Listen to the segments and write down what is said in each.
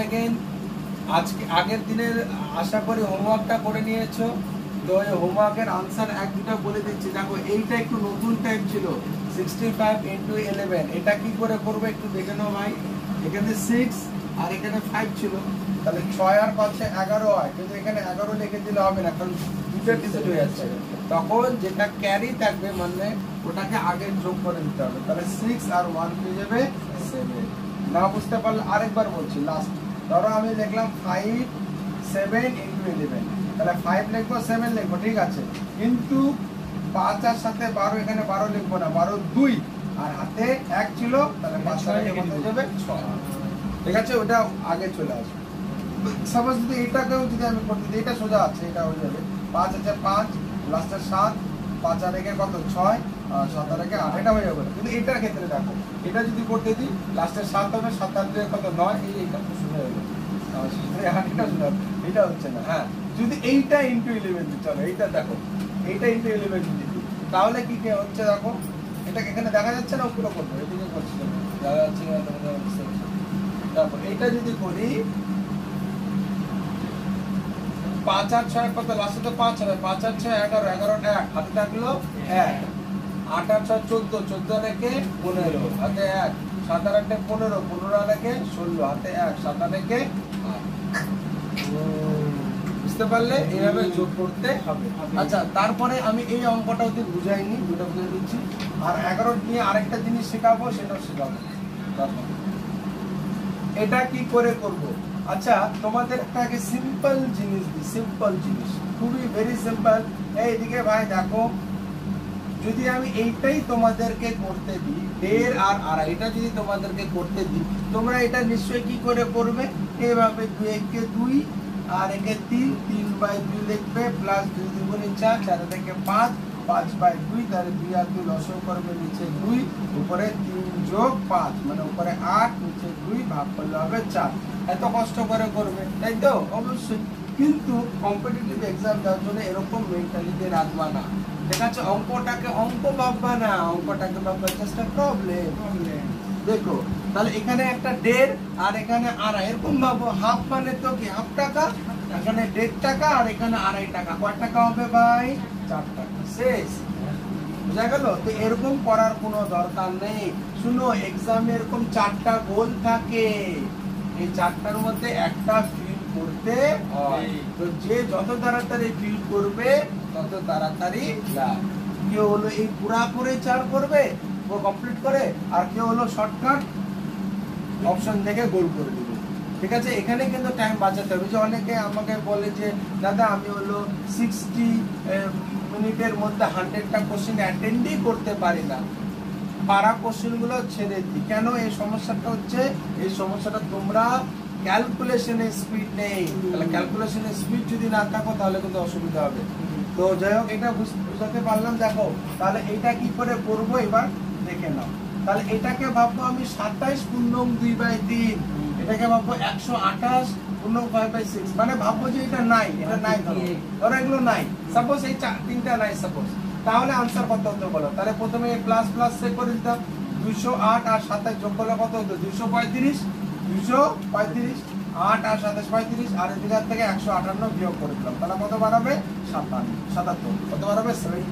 Second আজকে আগের দিনের আশা করি হোমওয়ার্কটা করে নিয়েছো। তো এই হোমওয়ার্কের আনসার এক দুটো বলে দিচ্ছি। দেখো এইটা একটু নতুন টাইপ ছিল 65 × 11। এটা কি করে করবে একটু দেখে নাও ভাই। এখানে 6 আর এখানে 5 ছিল, তাহলে 6 আর 5 11 হয়, কিন্তু এখানে 11 লিখে দিলে হবে না, কারণ দুটো ডিজিট হয়ে যাচ্ছে। তখন যেটা ক্যারি থাকবে মানে ওটাকে আগে যোগ করে দিতে হবে। তাহলে 6 আর 1 পেয়ে যাবে 7। না বুঝতে পারলে আরেকবার বলছি লাস্ট। ধরো আমি লিখলাম 5 7 × 11, তাহলে 5 লিখবো 7 লিখবো, ঠিক আছে, কিন্তু 5 আর সাথে 12, এখানে 12 লিখবো না, 12 2 আর হাতে 1 ছিল, তাহলে 5 হয়ে যাবে 6। ঠিক আছে, ওটা আগে চলে আসবে। সাপোজ যদি এটাকেও যদি আমি করতে দিই, এটা সোজা আছে, এটা হয়ে যাবে 5 আছে 5 লাস্টে 7, 5 আর একে কত 6, 7 আর একে 8, এটা হয়ে যাবে। কিন্তু এটার ক্ষেত্রে দেখো, এটা যদি করতে দিই লাস্টে 7 হবে, 7 আর 2 কত 9, এইটা তো সোজা হয়ে যাবে। এটা হচ্ছে না। হ্যাঁ, যদি এইটা ইন্টু 11 দিই, চলো এইটা দেখো, এইটা ইন্টু 11 যদি দিই তাহলে কি কি হচ্ছে দেখো। এটা এখানে দেখা যাচ্ছে না, উপরে করবো, এদিকে করছি দেখা যাচ্ছে না। তারপর এইটা যদি করি 5 আর 6 কত, লাস্টে তো 5 হবে, 5 আর 6 11, 11 1 হাতে থাকলো 1, 8 আর 6 14, 14 আর 1 15 হাতে 1, 7 আর 8 15, 15 আর 1 16 হাতে 1, 7 আর 1 8। বুঝতে পারলে এইভাবে যোগ করতে হবে। আচ্ছা, তারপরে আমি এই অঙ্কটা ওদের বুঝাইনি, দুটো বুঝিয়ে দিচ্ছি। আর 11 নিয়ে আরেকটা জিনিস শেখাবো, সেটাও শেখাবো। এটা কি করে করব? আচ্ছা, তোমাদের একটা আগে সিম্পল জিনিস দিই, সিম্পল জিনিস, খুবই ভেরি সিম্পল। এইদিকে ভাই দেখো, যদি আমি এইটাই তোমাদেরকে করতে দিই, 1.5 আর 2.5, এটা যদি তোমাদেরকে করতে দিই, তোমরা এটা নিশ্চয়ই কি করে করবে, এইভাবে 2 একে 2 আর একে 3, 3/2 লিখবে, প্লাস 2 2 4, 4 থেকে 5, 5/2, তাহলে 2 আর 2 লসও করবে, নিচে 2, উপরে 3 যোগ 5 মানে উপরে 8, নিচে 2, ভাগ করলে হবে 4। এত কষ্ট করে করবে, তাই তো? অবশ্যই। কিন্তু কম্পিটিটিভ এক্সাম দেওয়ার জন্য এরকম মেন্টালিটি রাখবা না, ঠিক আছে? অঙ্কটাকে অঙ্ক ভাববা না, অঙ্কটাকে ভাববা জাস্ট একটা প্রবলেম। দেখো, তাহলে এখানে একটা 1.5 আর এখানে 2.5, এরকম ভাবো। হাফ মানে তো কি, হাফ টাকা, এখানে 1.5 টাকা আর এখানে 2.5 টাকা, কয় টাকা হবে ভাই? 4 টাকা। শেষ, বুঝা গেল? তো এরকম করার কোনো দরকার নেই। শুনো, এক্সামে এরকম 4টা গোল থাকে, এই 4টার মধ্যে একটা ফিল করতে হয়। তো যে যত তাড়াতাড়ি ফিল করবে তত তাড়াতাড়ি লাভ। কেউ হলো এই পুরাপুরি 4 করবে ও কমপ্লিট করে, আর কেউ হলো শর্টকাট অপশন থেকে গোল করে দিবে, ঠিক আছে? এখানে কিন্তু টাইম বাঁচাতে হবে। যে অনেকে আমাকে বলে যে দাদা আমি হলো 60 মিনিটের মধ্যে 100টা কোশ্চেন অ্যাটেন্ডই করতে পারি না, পারা কোশ্চেনগুলো ছেড়ে দিই কেন? এই সমস্যাটা হচ্ছে, এই সমস্যাটা তোমরা ক্যালকুলেশনের স্পিড নেই। তাহলে ক্যালকুলেশনের স্পিড যদি না থাকো তাহলে কিন্তু অসুবিধা হবে। তো যাই হোক, এটা বুঝতে পারলাম। দেখো, তাহলে এটা কি করে করবো এবার দেখে নাও। তাহলে এটাকে ভাববো আমি 27 পূর্ণং 2/3, এটাকে ভাববো 128 পূর্ণং 5/6, মানে ভাববো যে এটা নাই, এটা নাই, ধরো এগুলো নাই, সাপোজ এই 3টা নাই সাপোজ। তাহলে আনসার কত হতো বলো? তাহলে প্রথমে প্লাস প্লাস চেক করে দিতাম, 208 আর 27 যোগ করলে কত হতো? 235, 235, 8 আর 27 35, আর এদিকে থেকে 158 বিয়োগ করে দিলাম, তাহলে কত বাড়াবে? 77। কত বাড়াবে?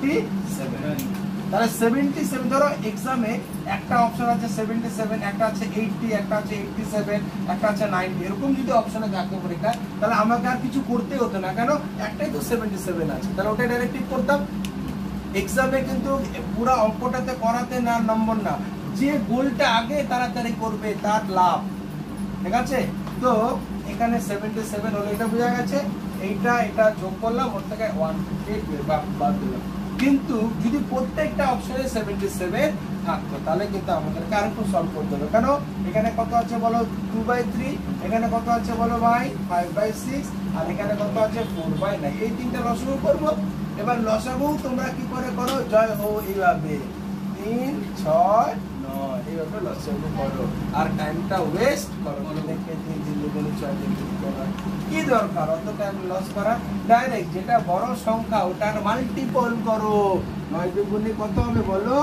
77। তাহলে 77, ধরো এক্সামে একটা অপশন আছে 77, একটা আছে 80, একটা আছে 87, একটা আছে 90, এরকম যদি অপশনে থাকে পরীক্ষা, তাহলে আমাকে আর কিছু করতে হতো না, কেন? একটাই তো 77 আছে, তাহলে ওটা ডাইরেক্ট টিক করতাম। এক্সামে কিন্তু পুরো অঙ্কটাতে করাতে না নম্বর না, যে গোলটা আগে তাড়াতাড়ি করবে তার লাভ, ঠিক আছে? তো এখানে 77 হলো, এটা বোঝা গেছে। এইটা এটা যোগ করলাম, ওর থেকে 158 বাদ দিলাম। কিন্তু যদি প্রত্যেকটা অপশনে 77 থাকতো তাহলে কিন্তু আমাদেরকে আর একটু সলভ করতে হবে। কেন? এখানে কত আছে বলো? 2/3, এখানে কত আছে বলো ভাই? 5/6, আর এখানে কত আছে? 4/9। এই 3টা লসাগু করবো। এবার লসাগু তোমরা কি করে করো? জয় হো, এইভাবে 3 6 9, এইভাবে লসাগু করো, আর টাইমটা ওয়েস্ট করো। কি দরকার অত টাইম লস করা? ডাইরেক্ট যেটা বড় সংখ্যা ওটার মাল্টিপল করো। 9 দুগুণে কত হবে বলো?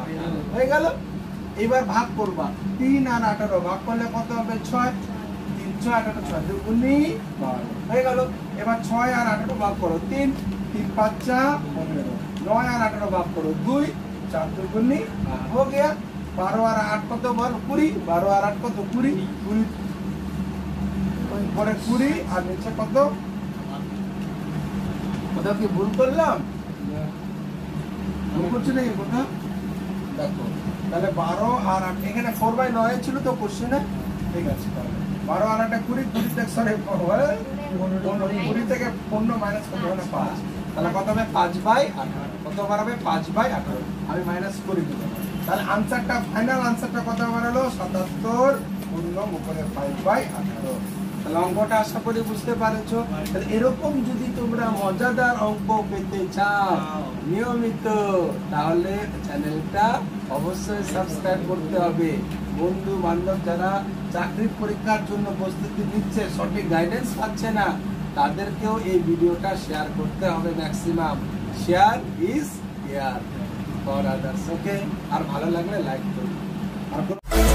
হয়ে গেল। এবার ভাগ করবা, 3 আর 18 ভাগ করলে কত হবে? 6, 3 6 18 6 দুগুনি 12 হয়ে গেল। এবার 6 আর 18 ভাগ করো 3 3 5 15 9 আর 18 ভাগ করো 2 4 দুগুনি हो गया। 12 আর 8 কত বল 20 12 আর 8 কত 20 20 পরে 20 আর নিচে কত কোথাও কি ভুল করলাম? ভুল করছি নাকি কোথাও? দেখো তাহলে 12 আর 8 এখানে 4/9 ছিল তো কোশ্চেনে, ঠিক আছে। তাহলে 12 আর 8 20 20 থেকে সরি 20 থেকে 15 মাইনাস কত হবে 5, তাহলে কত হবে 5/18 কত বাড়াবে 5/18 আমি মাইনাস করে দিলাম। তাহলে আনসারটা ফাইনাল আনসারটা কত বাড়ালো 77 পূর্ণ উপরে 5/18। তাহলে অঙ্কটা আশা করি বুঝতে পারছো। তাহলে এরকম যদি তোমরা মজাদার অঙ্ক পেতে চাও নিয়মিত, তাহলে চ্যানেলটা অবশ্যই সাবস্ক্রাইব করতে হবে। বন্ধু বান্ধব যারা চাকরির পরীক্ষার জন্য প্রস্তুতি নিচ্ছে, সঠিক গাইডেন্স পাচ্ছে না, তাদেরকেও এই ভিডিওটা শেয়ার করতে হবে। Maximum share is care for others. Okay, আর ভালো লাগলে লাইক করুন। আর